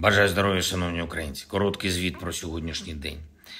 Бажаю здоров'я, шановні українці. Короткий звіт про сьогоднішній день.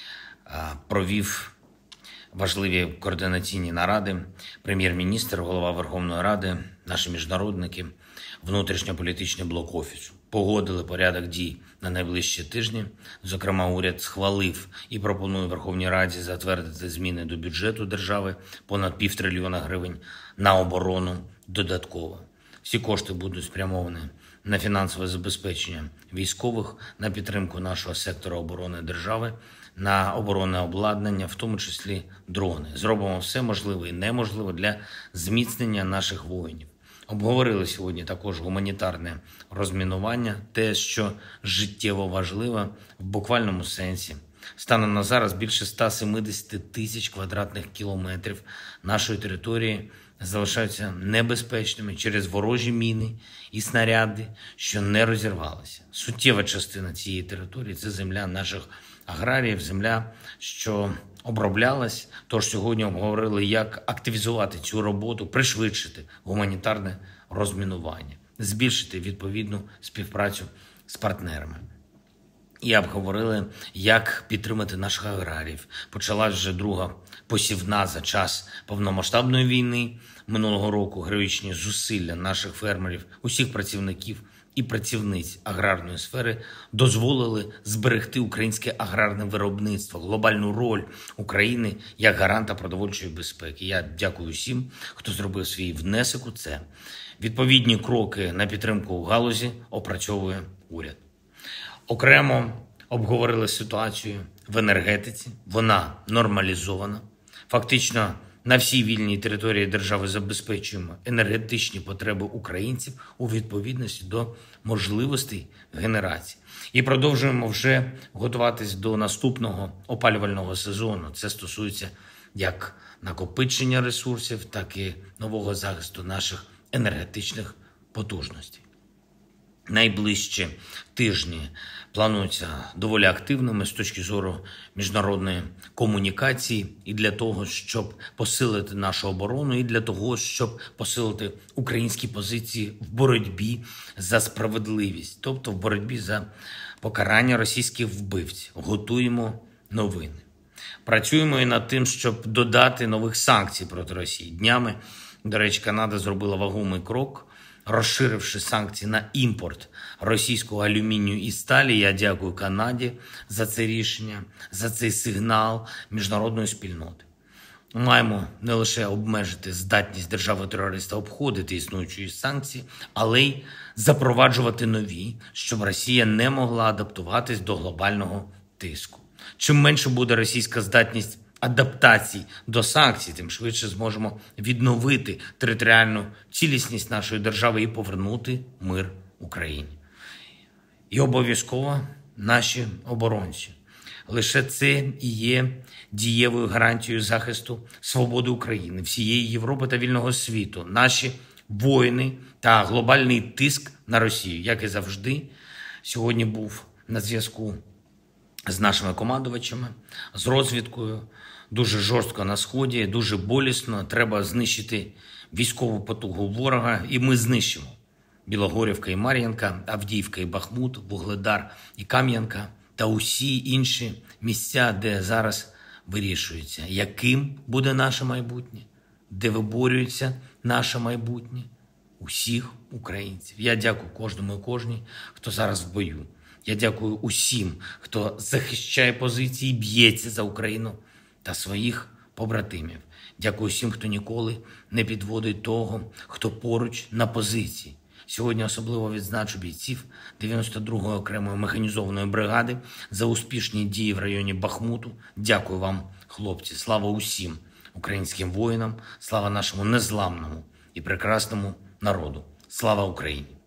Провів важливі координаційні наради прем'єр-міністр, голова Верховної Ради, наші міжнародники, внутрішньополітичний блок Офісу. Погодили порядок дій на найближчі тижні. Зокрема, уряд схвалив і пропонує Верховній Раді затвердити зміни до бюджету держави понад 500 мільйона гривень на оборону додатково. Всі кошти будуть спрямовані на фінансове забезпечення військових, на підтримку нашого сектора оборони держави, на оборонне обладнання, в тому числі дрони. Зробимо все можливе і неможливе для зміцнення наших воїнів. Обговорили сьогодні також гуманітарне розмінування, те, що життєво важливо в буквальному сенсі. Станом на зараз більше 170 тисяч квадратних кілометрів нашої території залишаються небезпечними через ворожі міни і снаряди, що не розірвалися. Суттєва частина цієї території – це земля наших аграріїв, земля, що оброблялась. Тож сьогодні обговорили, як активізувати цю роботу, пришвидшити гуманітарне розмінування, збільшити відповідну співпрацю з партнерами. І обговорили, як підтримати наших аграріїв. Почалась вже друга посівна за час повномасштабної війни. Минулого року героїчні зусилля наших фермерів, усіх працівників і працівниць аграрної сфери дозволили зберегти українське аграрне виробництво, глобальну роль України як гаранта продовольчої безпеки. Я дякую всім, хто зробив свій внесок у це. Відповідні кроки на підтримку галузі опрацьовує уряд. Окремо обговорили ситуацію в енергетиці. Вона нормалізована. Фактично на всій вільній території держави забезпечуємо енергетичні потреби українців у відповідності до можливостей генерації. І продовжуємо вже готуватись до наступного опалювального сезону. Це стосується як накопичення ресурсів, так і нового захисту наших енергетичних потужностей. Найближчі тижні плануються доволі активними з точки зору міжнародної комунікації і для того, щоб посилити нашу оборону, і для того, щоб посилити українські позиції в боротьбі за справедливість, тобто в боротьбі за покарання російських вбивців. Готуємо новини. Працюємо і над тим, щоб додати нових санкцій проти Росії. Днями, до речі, Канада зробила вагомий крок, розширивши санкції на імпорт російського алюмінію і сталі. Я дякую Канаді за це рішення, за цей сигнал міжнародної спільноти. Маємо не лише обмежити здатність держави-терориста обходити існуючі санкції, але й запроваджувати нові, щоб Росія не могла адаптуватись до глобального тиску. Чим менше буде російська здатність адаптацій до санкцій, тим швидше зможемо відновити територіальну цілісність нашої держави і повернути мир Україні. І обов'язково наші оборонці. Лише це і є дієвою гарантією захисту свободи України, всієї Європи та вільного світу. Наші воїни та глобальний тиск на Росію, як і завжди, сьогодні був на зв'язку з нашими командувачами, з розвідкою. Дуже жорстко на Сході, дуже болісно. Треба знищити військову потугу ворога, і ми знищимо. Білогорівка і Мар'їнка, Авдіївка і Бахмут, Вугледар і Кам'янка та усі інші місця, де зараз вирішується, яким буде наше майбутнє, де виборюється наше майбутнє усіх українців. Я дякую кожному і кожній, хто зараз в бою. Я дякую усім, хто захищає позиції, б'ється за Україну та своїх побратимів. Дякую всім, хто ніколи не підводить того, хто поруч на позиції. Сьогодні особливо відзначу бійців 92-ї окремої механізованої бригади за успішні дії в районі Бахмуту. Дякую вам, хлопці. Слава усім українським воїнам, слава нашому незламному і прекрасному народу. Слава Україні!